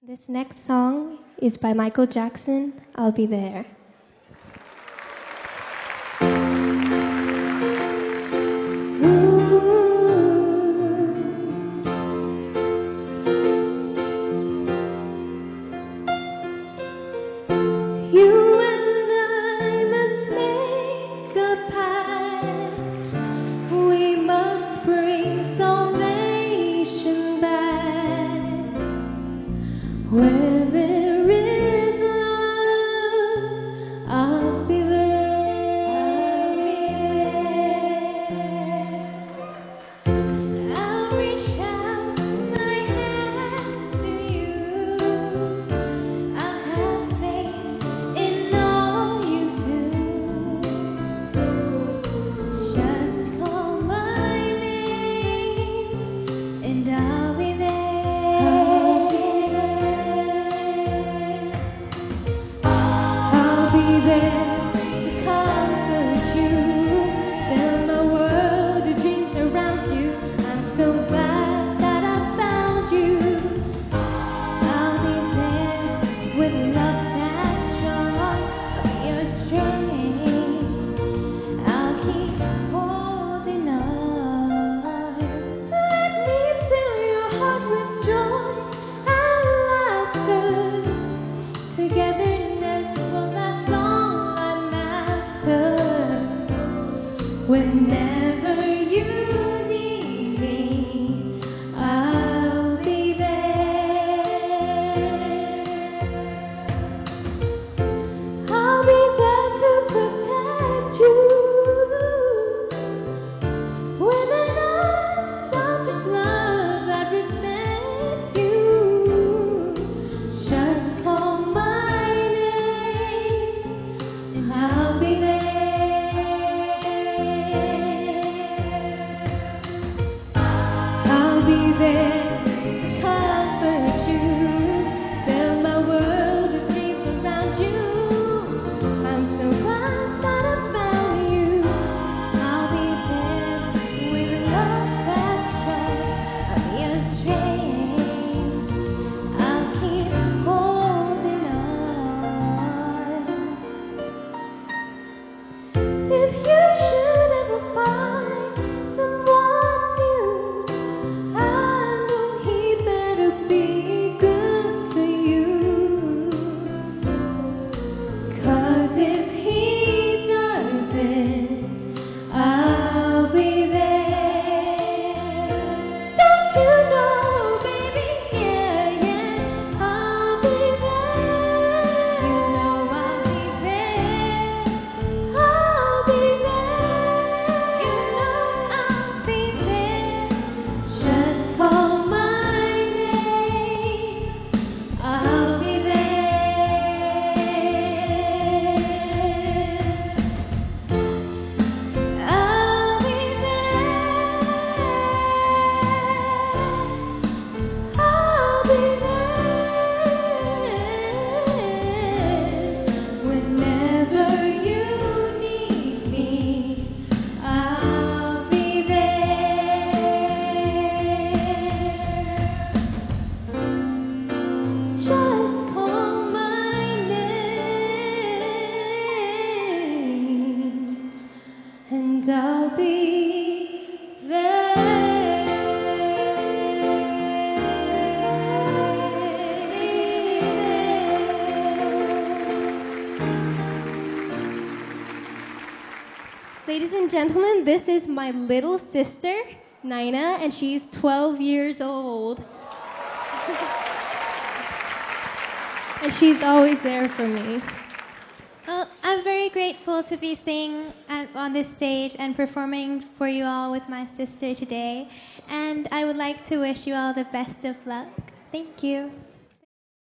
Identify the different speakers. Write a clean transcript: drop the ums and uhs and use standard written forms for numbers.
Speaker 1: This next song is by Michael Jackson, I'll Be There. You and I must make a pact. We must bring salvation back. Where there is love, I'll be there. I'll reach out my hands to you. I'll have faith in all you do. Just call my name and I'll be there. I'll be there to comfort you. Fill my world with dreams around you. I'm so glad that I found you. I'll be there with love that's strong. I'll be your strength. I'll keep holding on. Let me fill your heart with joy and laughter. Togetherness, well, that's all I'm after. Whenever you need me, I'll be there. I'll be there to protect you. With an unselfish love that respects you. Just call my name and I'll be there. I'll be there to comfort you. Fill my world with dreams around you. I'm so glad that I found you. I'll be there with love that's strong. I'll be your strength. I'll keep holding on. If you should ever find someone new, I know he better be good to you. 'Cause if he doesn't, I'll be there. Don't you know, baby? Yeah, yeah, I'll be there. You know I'll be there. I'll be there. You know I'll be there. Just call my name. I'll be there. I'll be there. I'll be there. Whenever you need me, I'll be there. Just call my name and I'll be Ladies and gentlemen, this is my little sister, Nina, and she's 12 years old. And she's always there for me.
Speaker 2: Well, I'm very grateful to be singing on this stage and performing for you all with my sister today. And I would like to wish you all the best of luck. Thank you.